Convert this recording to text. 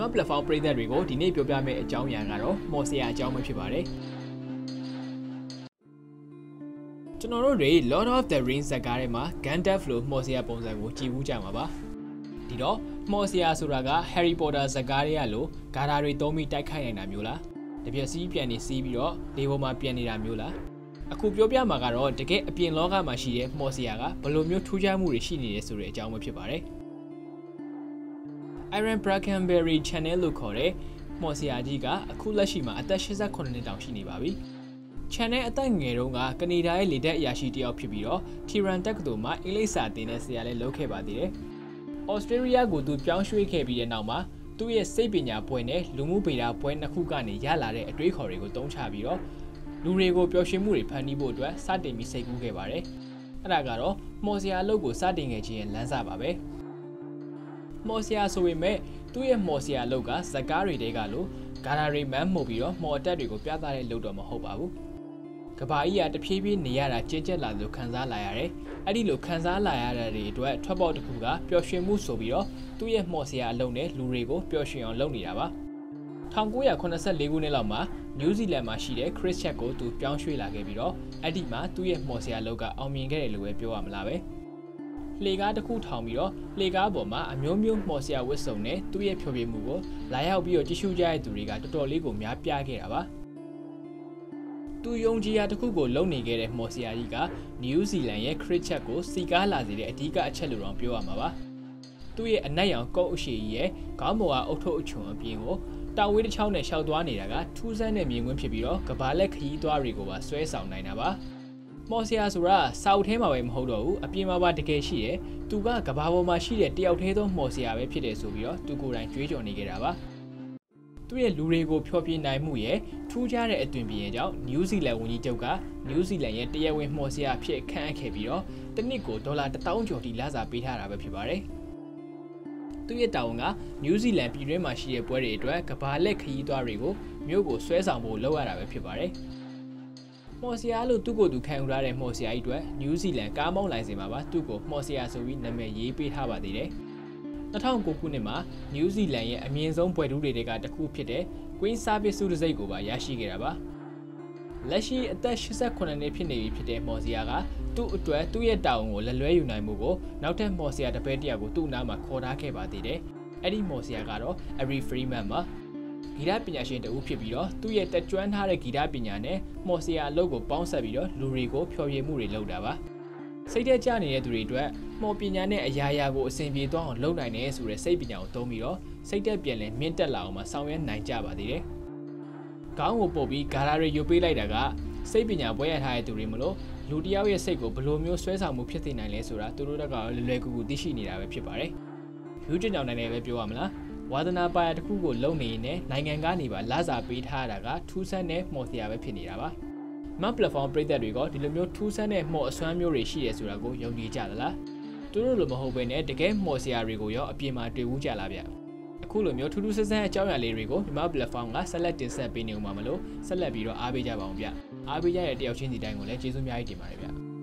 platform ပရိသတ်တွေကိုဒီနေ့ပြောပြမယ့်အကြောင်းအရာကတော့မော်ဆီယာအကြောင်းပဲဖြစ်ပါတယ်ကျွန်တော်တို့တွေ Lord of the Rings ဇာတ်ကားထဲမှာ Gandalf လို့မော်ဆီယာပုံစံကိုကြည့်ဘူးကြမှာပါဒီတော့မော်ဆီယာဆိုတာက Harry Potter ဇာတ်ကားတွေကလို့ဂါထာတွေသုံးပြီးတိုက်ခိုက်နိုင်တာမျိုးလားတပြက်စီးပြန်နေစီးပြီးတော့လေပေါ်မှာပြန်နေတာမျိုးလားအခုပြောပြမှာကတော့တကယ်အပြင်လောကမှာရှိတဲ့မော်ဆီယာကဘယ်လိုမျိုးထူးခြားမှုတွေရှိနေလဲဆိုတဲ့အကြောင်းပဲဖြစ်ပါတယ်Iron Brackenberry Channel လို့ခေါ်တဲ့မော်ဆီယာကြီးကအခုလက်ရှိမှာအသက်89နှစ်တောင်ရှိနေပါပြီ။ Channel အသက်ငယ်တုန်းကကနေဒါရဲ့လေတပ်အရာရှိတစ်ယောက်ဖြစ်ပြီးတော့ Tiran တက္ကသိုလ်မှာအင်္ဂလိပ်စာသင်တဲ့ဆရာလည်းလုပ်ခဲ့ပါသေးတယ်။ Australia ကိုသူပြောင်းရွှေ့ခဲ့ပြီးတဲ့နောက်မှာသူ့ရဲ့စိတ်ပညာပွဲနဲ့လူမှုဗေဒပွဲနှစ်ခုကနေရလာတဲ့အတွေးခေါ်တွေကိုသုံးချပြီးတော့လူတွေကိုပျော်ရွှင်မှုတွေဖန်တီးဖို့အတွက်စတင်ပြီးစိတ်ကူးခဲ့ပါတယ်။အဲ့ဒါကတော့မော်ဆီယာအလုပ်ကိုစတင်ခဲ့ခြင်းရဲ့လမ်းစပါပဲ။မော်ဆီယာဆိုပေမဲ့သူ့ရဲ့မော်ဆီယာအလုပ်ကဇကားတွေတဲကလို့ဂါထာတွေမန်းမှုပြီးတော့မော်တက်တွေကိုပြသတဲ့လုပ်တော့မဟုတ်ပါဘူး။ကဘာကြီးကတဖြည်းဖြည်းနေရတာကျဉ်ကျက်လာလို့ခံစားလာရတယ်။အဲ့ဒီလိုခံစားလာရတဲ့တွေအတွက်ထွက်ပေါက်တစ်ခုကပျော်ရွှင်မှုဆိုပြီးတော့သူ့ရဲ့မော်ဆီယာအလုပ်နဲ့လူတွေကိုပျော်ရွှင်အောင်လုပ်နေတာပါ။1984ခုနှစ်လောက်မှာနယူးဇီလန်မှာရှိတဲ့ Chris Chat ကိုသူပြောင်းရွှေ့လာခဲ့ပြီးတော့အဲ့ဒီမှာသူ့ရဲ့မော်ဆီယာအလုပ်ကအောင်မြင်ခဲ့တယ်လို့ပဲပြောရမလားပဲ။လှေကားတစ်ခုထောင်ပြီးတော့လှေကားပေါ်မှာအမျိုးမျိုးမော်ဆီယာဝတ်စုံနဲ့သူ့ရဲ့ဖျော်ဖြေမှုကိုလာရောက်ပြီးတော့ကြည့်ရှုကြတဲ့သူတွေကတော်တော်လေးကိုများပြားခဲ့တာပါသူယုံကြည်ရာတစ်ခုကိုလုံနေခဲ့တဲ့မော်ဆီယာကြီးကနယူးဇီလန်ရဲ့ခရစ်ချက်ကိုစီကားလာစေတဲ့အဓိကအချက်လို့တော့ပြောရမှာပါသူ့ရဲ့အနက်ရောင်ကုတ်အရှိကြီးရဲ့ခေါင်းပေါ်ကအုတ်ထုပ်အချွန်အပြင်ကိုတောင်ဝေးတစ်ချောင်းနဲ့ရှောက်သွားနေတာကထူးဆန်းတဲ့မြင်ကွင်းဖြစ်ပြီးတော့ကဘာလက်ခရီးသွားတွေကိုပါဆွဲဆောင်နိုင်တာပါမော်ဆီယာဆိုတာစာအုပ်ထဲမှာပဲမဟုတ်တော့ဘူးအပြင်မှာပါတကယ်ရှိတယ်သူကကဘာပေါ်မှာရှိတဲ့တယောက်တည်းသောမော်ဆီယာပဲဖြစ်တယ်ဆိုပြီးတော့သူကိုယ်တိုင်ကြွေးကြော်နေခဲ့တာပါသူ့ရဲ့လူတွေကိုဖျော်ဖြေနိုင်မှုရဲ့ထူးခြားတဲ့အသွင်ပြင်ကြောင့်နယူးဇီလန်ဝန်ကြီးချုပ်ကနယူးဇီလန်ရဲ့တရားဝင်မော်ဆီယာအဖြစ်ခန့်အပ်ခဲ့ပြီးတော့တစ်နှစ်ကိုဒေါ်လာ1000ကျော်ထိလစာပေးထားတာပဲဖြစ်ပါတယ်သူ့ရဲ့တာဝန်ကနယူးဇီလန်ပြည်တွင်းမှာရှိတဲ့ပွဲတွေအတွက်ကဘာလက်ခရီးသွားတွေကိုမြို့ကိုဆွဲဆောင်ဖို့လုပ်ရတာပဲဖြစ်ပါတယ်မော်ဆီယာလို့သူ့ကိုယ်သူခံယူထားတဲ့မော်ဆီယာကြီးအတွက်နယူးဇီလန်ကားမောင်းလိုင်စင်မှာပါသူ့ကိုမော်ဆီယာဆိုပြီးနာမည်ရေးပေးထားပါသေးတယ်2009ခုနှစ်မှာနယူးဇီလန်ရဲ့အမြင့်ဆုံးဘွဲ့ထူးတွေကတစ်ခုဖြစ်တဲ့ Queen Service ဆုတစ်ံဆိပ်ကိုပါရရှိခဲ့တာပါလက်ရှိအသက်89နှစ်ဖြစ်နေပြီဖြစ်တဲ့မော်ဆီယာကသူ့အတွက်သူ့ရဲ့တာဝန်ကိုလက်လွဲယူနိုင်မှုကိုနောက်ထပ်မော်ဆီယာတစ်ပည့်တယောက်ကိုသူ့နားမှာခေါ်ထားခဲ့ပါသေးတယ်အဲ့ဒီမော်ဆီယာကတော့ Ari Freeman ပါဂီတပညာရှင်တဦးဖြစ်ပြီးတော့သူ့ရဲ့တက်ကြွထားတဲ့ဂီတပညာနဲ့မော်ဆီယာအလုပ်ကိုပေါင်းစပ်ပြီးတော့လူတွေကိုဖျော်ဖြေမှုတွေလုပ်တာပါစိတ်ထဲကျနေတဲ့သူတွေအတွက်မော်ပညာနဲ့အရာရာကိုအဆင်ပြေသွားအောင်လုပ်နိုင်တယ်ဆိုတဲ့စိတ်ပညာကိုသုံးပြီးတော့စိတ်သက်ပြန်လည်မြင့်တက်လာအောင်မှဆောင်ရွက်နိုင်ကြပါသေးတယ်။ခေါင်းကိုပုတ်ပြီးဂါရာတွေယူပေးလိုက်တာကစိတ်ပညာပွဲရထားတဲ့သူတွေမလို့လူတယောက်ရဲ့စိတ်ကိုဘယ်လိုမျိုးဆွဲဆောင်မှုဖြစ်စေနိုင်လဲဆိုတာသူတို့ကလွယ်ကူကူသိရှိနေတာပဲဖြစ်ပါတယ်။ယူကျင်ကြောင်နိုင်တယ်ပဲပြောရမလား။ဝါသနာပါရတစ်ခုကိုလုံနေရင်နိုင်ငံကနေပါလစာပေးထားတာကထူးဆန်းတဲ့မော်ဆီယာပဲဖြစ်နေတာပါ။မတ် platform ပရိသတ်တွေကဒီလိုမျိုးထူးဆန်းတဲ့မော်အစွမ်းမျိုးတွေရှိရဆိုတာကိုယုံကြည်ကြသလားသူတို့လိုမဟုတ်ဘဲနဲ့တကယ်မော်ဆီယာတွေကိုရောအပြင်မှာတွေ့ဘူးကြလားဗျအခုလိုမျိုးထူးထူးဆန်းဆန်းအကြောင်းအရာလေးတွေကိုဒီမှာ platform ကဆက်လက်တင်ဆက်ပေးနေဦးမှာမလို့ဆက်လက်ပြီးတော့အားပေးကြပါအောင်ဗျအားပေးကြတဲ့တယောက်ချင်းစီတိုင်းကိုလည်းကျေးဇူးများကြီးတင်ပါတယ်ဗျ